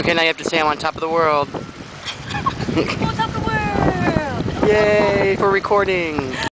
Okay, now you have to say I'm on top of the world. On top of the world! Yay for recording!